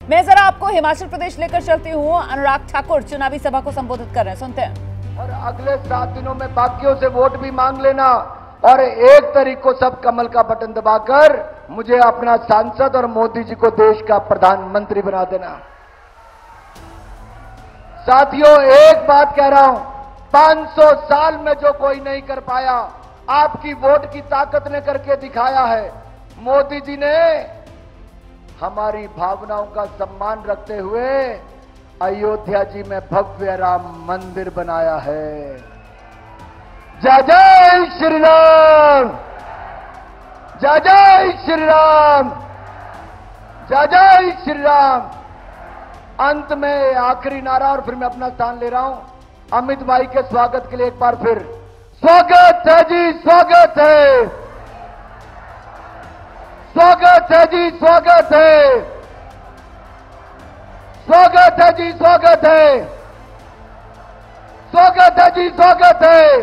मैं जरा आपको हिमाचल प्रदेश लेकर चलती हूँ। अनुराग ठाकुर चुनावी सभा को संबोधित कर रहे हैं, सुनते हैं। और अगले 7 दिनों में बाकियों से वोट भी मांग लेना और 1 तारीख को सब कमल का बटन दबाकर मुझे अपना सांसद और मोदी जी को देश का प्रधानमंत्री बना देना। साथियों, एक बात कह रहा हूं, 500 साल में जो कोई नहीं कर पाया, आपकी वोट की ताकत ने करके दिखाया है। मोदी जी ने हमारी भावनाओं का सम्मान रखते हुए अयोध्या जी में भव्य राम मंदिर बनाया है। जय जय श्री राम, जय जय श्री राम, जय जय श्री राम। अंत में आखिरी नारा और फिर मैं अपना स्थान ले रहा हूं। अमित भाई के स्वागत के लिए एक बार फिर स्वागत है जी, स्वागत है, स्वागत है जी, स्वागत है, स्वागत है जी, स्वागत है, स्वागत है जी, स्वागत है,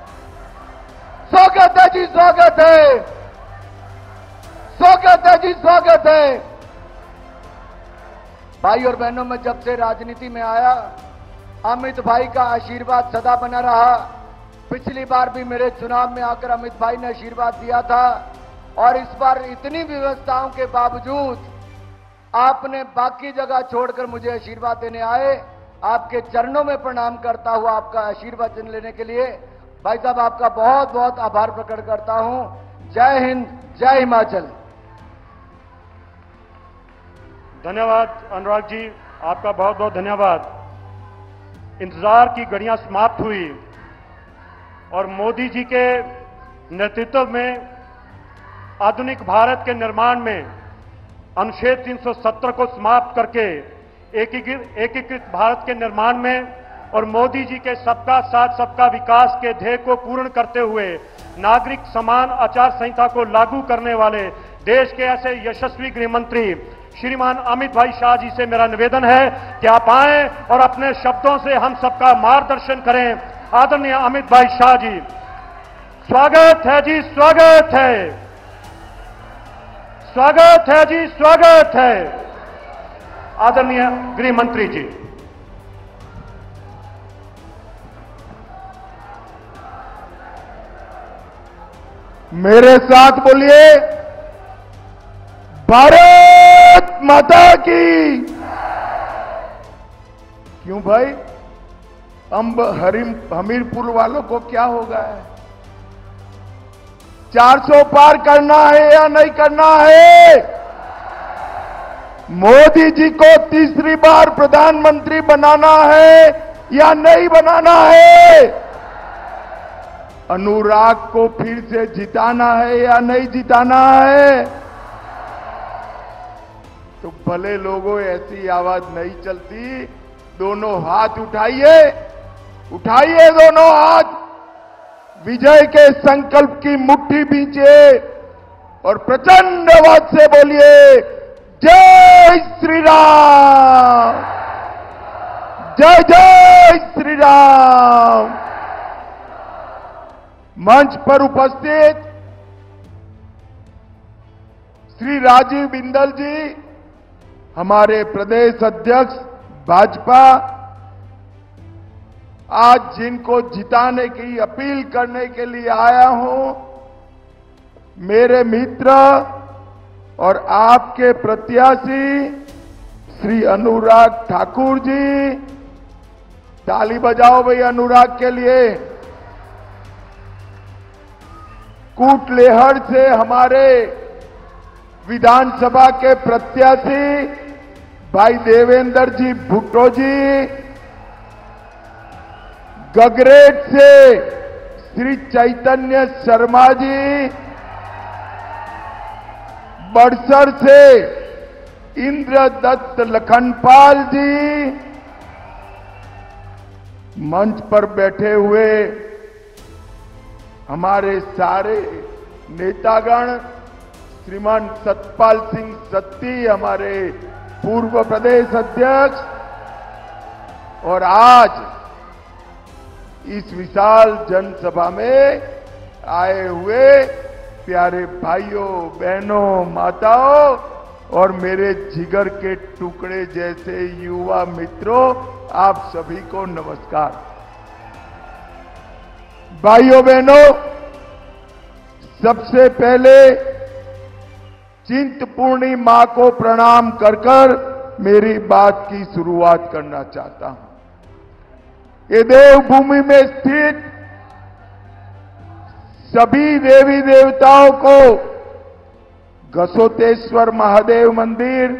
स्वागत है जी, स्वागत है, स्वागत है जी, स्वागत है। भाई और बहनों, मैं जब से राजनीति में आया, अमित भाई का आशीर्वाद सदा बना रहा। पिछली बार भी मेरे चुनाव में आकर अमित भाई ने आशीर्वाद दिया था और इस बार इतनी व्यवस्थाओं के बावजूद आपने बाकी जगह छोड़कर मुझे आशीर्वाद देने आए। आपके चरणों में प्रणाम करता हुआ आपका आशीर्वाद लेने के लिए भाई साहब आपका बहुत बहुत आभार प्रकट करता हूं। जय हिंद, जय हिमाचल। धन्यवाद अनुराग जी, आपका बहुत बहुत धन्यवाद। इंतजार की घड़ियां समाप्त हुई और मोदी जी के नेतृत्व में आधुनिक भारत के निर्माण में अनुच्छेद 370 को समाप्त करके एकीकृत भारत के निर्माण में और मोदी जी के सबका साथ सबका विकास के ध्येय को पूर्ण करते हुए नागरिक समान आचार संहिता को लागू करने वाले देश के ऐसे यशस्वी गृह मंत्री श्रीमान अमित भाई शाह जी से मेरा निवेदन है कि आप आएं और अपने शब्दों से हम सबका मार्गदर्शन करें। आदरणीय अमित भाई शाह जी, स्वागत है जी, स्वागत है, स्वागत है जी, स्वागत है। आदरणीय गृह मंत्री जी। मेरे साथ बोलिए, भारत माता की। क्यों भाई, हमीरपुर वालों को क्या हो गया है? 400 पार करना है या नहीं करना है? मोदी जी को तीसरी बार प्रधानमंत्री बनाना है या नहीं बनाना है? अनुराग को फिर से जिताना है या नहीं जिताना है? तो भले लोगों, ऐसी आवाज नहीं चलती। दोनों हाथ उठाइए, उठाइए दोनों हाथ, विजय के संकल्प की मुट्ठी बींचे और प्रचंड आवाज से बोलिए, जय श्री राम, जय जय श्री राम। मंच पर उपस्थित श्री राजीव बिंदल जी, हमारे प्रदेश अध्यक्ष भाजपा, आज जिनको जिताने की अपील करने के लिए आया हूं, मेरे मित्र और आपके प्रत्याशी श्री अनुराग ठाकुर जी। ताली बजाओ भाई अनुराग के लिए। कूटलेहड़ से हमारे विधानसभा के प्रत्याशी भाई देवेंद्र जी भुट्टो जी, गगरेट से श्री चैतन्य शर्मा जी, बड़सर से इंद्रदत्त लखनपाल जी, मंच पर बैठे हुए हमारे सारे नेतागण, श्रीमान सतपाल सिंह सत्ती, हमारे पूर्व प्रदेश अध्यक्ष, और आज इस विशाल जनसभा में आए हुए प्यारे भाइयों, बहनों, माताओं, और मेरे जिगर के टुकड़े जैसे युवा मित्रों, आप सभी को नमस्कार। भाइयों बहनों, सबसे पहले चिंतपूर्णी मां को प्रणाम कर मेरी बात की शुरुआत करना चाहता हूं। ये देवभूमि में स्थित सभी देवी देवताओं को गसोतेश्वर महादेव मंदिर,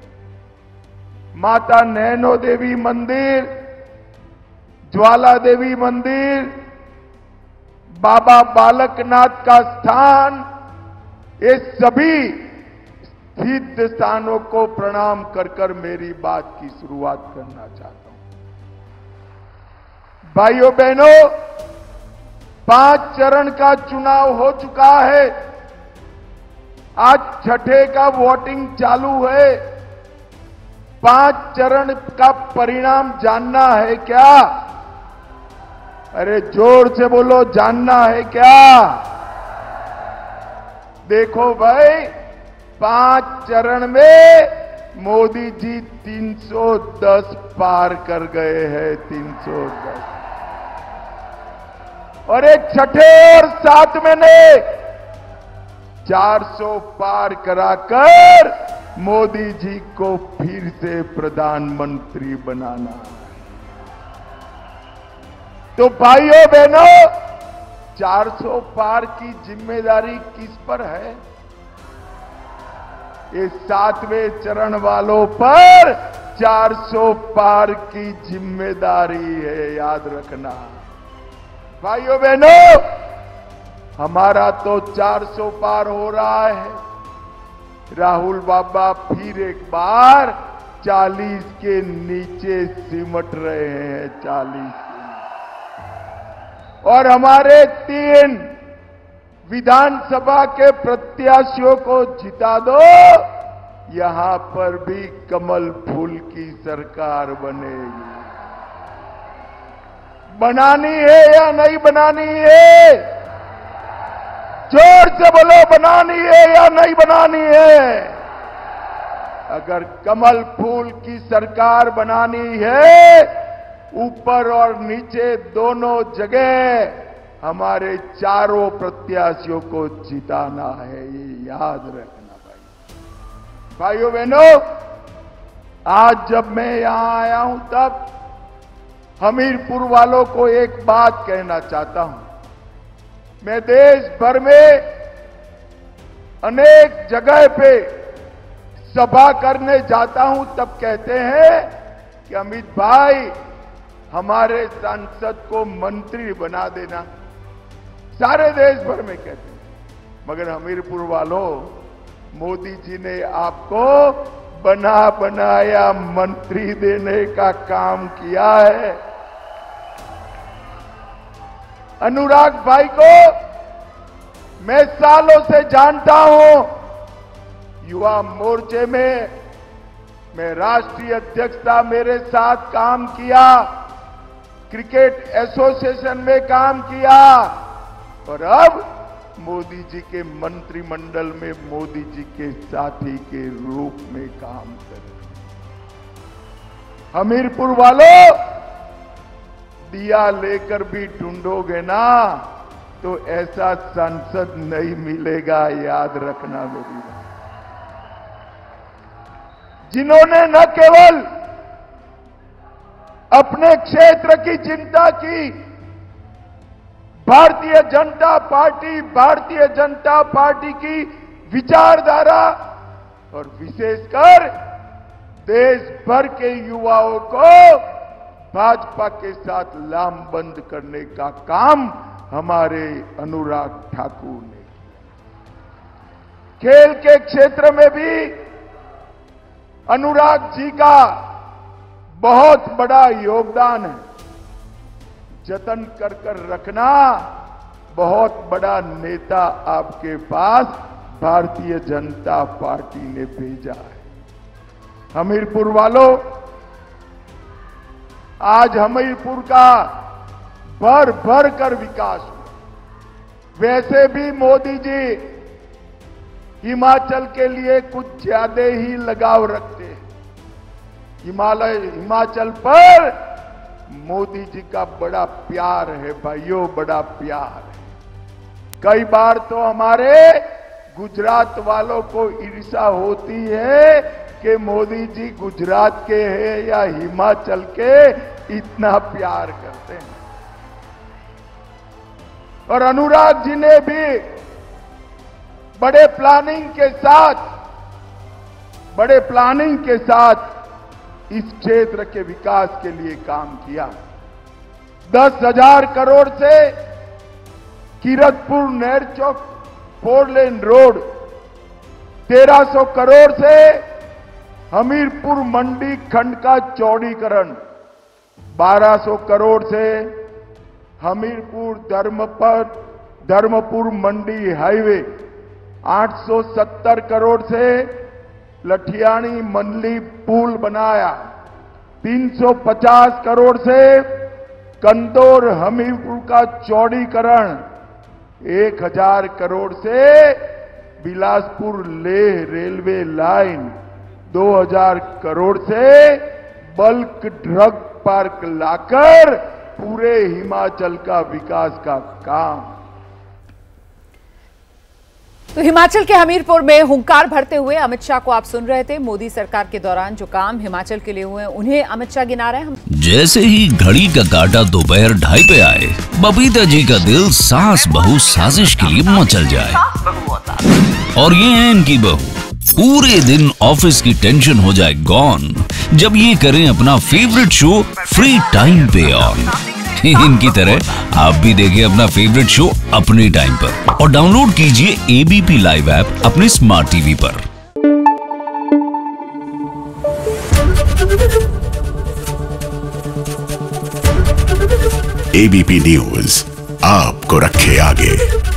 माता नैनो देवी मंदिर, ज्वाला देवी मंदिर, बाबा बालकनाथ का स्थान, ये सभी सिद्ध स्थानों को प्रणाम कर मेरी बात की शुरुआत करना चाहता हूं। भाइयों बहनों, 5 चरण का चुनाव हो चुका है। आज छठे का वोटिंग चालू है। 5 चरण का परिणाम जानना है क्या? अरे जोर से बोलो, जानना है क्या? देखो भाई, 5 चरण में मोदी जी 310 पार कर गए हैं, 310। और एक छठे और 7वें ने 400 पार कराकर मोदी जी को फिर से प्रधानमंत्री बनाना है। तो भाइयों बहनों, 400 पार की जिम्मेदारी किस पर है? ये 7वें चरण वालों पर 400 पार की जिम्मेदारी है, याद रखना। भाइयों बहनों, हमारा तो 400 पार हो रहा है। राहुल बाबा फिर एक बार 40 के नीचे सिमट रहे हैं, 40। और हमारे 3 विधानसभा के प्रत्याशियों को जिता दो, यहां पर भी कमल फूल की सरकार बनेगी। बनानी है या नहीं बनानी है? जोर से बोलो, बनानी है या नहीं बनानी है? अगर कमल फूल की सरकार बनानी है, ऊपर और नीचे दोनों जगह हमारे चारों प्रत्याशियों को जिताना है, ये याद रखना भाई। भाइयों बहनों, आज जब मैं यहां आया हूं तब हमीरपुर वालों को एक बात कहना चाहता हूं। मैं देश भर में अनेक जगह पे सभा करने जाता हूं, तब कहते हैं कि अमित भाई, हमारे सांसद को मंत्री बना देना। सारे देश भर में कहते हैं, मगर हमीरपुर वालों, मोदी जी ने आपको बना बनाया मंत्री देने का काम किया है। अनुराग भाई को मैं सालों से जानता हूं। युवा मोर्चे में मैं राष्ट्रीय अध्यक्षता मेरे साथ काम किया, क्रिकेट एसोसिएशन में काम किया, और अब मोदी जी के मंत्रिमंडल में मोदी जी के साथी के रूप में काम कर रहे। हमीरपुर वालों, दिया लेकर भी ढूंढोगे ना तो ऐसा सांसद नहीं मिलेगा, याद रखना मेरी बात। जिन्होंने न केवल अपने क्षेत्र की चिंता की, भारतीय जनता पार्टी की विचारधारा और विशेषकर देश भर के युवाओं को भाजपा के साथ लामबंद करने का काम हमारे अनुराग ठाकुर ने किया। खेल के क्षेत्र में भी अनुराग जी का बहुत बड़ा योगदान है। जतन कर रखना, बहुत बड़ा नेता आपके पास भारतीय जनता पार्टी ने भेजा है। हमीरपुर वालों, आज हमीरपुर का भर भर कर विकास हुआ। वैसे भी मोदी जी हिमाचल के लिए कुछ ज्यादा ही लगाव रखते हैं। हिमाचल पर मोदी जी का बड़ा प्यार है भाइयों, बड़ा प्यार है। कई बार तो हमारे गुजरात वालों को ईर्ष्या होती है कि मोदी जी गुजरात के हैं या हिमाचल के, इतना प्यार करते हैं। और अनुराग जी ने भी बड़े प्लानिंग के साथ इस क्षेत्र के विकास के लिए काम किया। 10,000 करोड़ से कीरतपुर नहर चौक 4 लेन रोड, 1300 करोड़ से हमीरपुर मंडी खंड का चौड़ीकरण, 1200 करोड़ से हमीरपुर धर्मपुर मंडी हाईवे, 870 करोड़ से लठियाणी मंडली पुल बनाया, 350 करोड़ से कंदौर हमीरपुर का चौड़ीकरण, 1000 करोड़ से बिलासपुर लेह रेलवे लाइन, 2000 करोड़ से बल्क ड्रग पार्क लाकर पूरे हिमाचल का विकास का काम। तो हिमाचल के हमीरपुर में हुंकार भरते हुए अमित शाह को आप सुन रहे थे। मोदी सरकार के दौरान जो काम हिमाचल के लिए हुए उन्हें अमित शाह गिना रहे हैं। जैसे ही घड़ी का काटा दोपहर 2:30 पे आए, बबीता जी का दिल सास बहू साजिश के लिए मचल जाए। और ये है इनकी बहू, पूरे दिन ऑफिस की टेंशन हो जाए गॉन जब ये करें अपना फेवरेट शो फ्री टाइम पे ऑन। इनकी तरह आप भी देखें अपना फेवरेट शो अपने टाइम पर और डाउनलोड कीजिए एबीपी लाइव ऐप अपने स्मार्ट टीवी पर। एबीपी न्यूज आपको रखे आगे।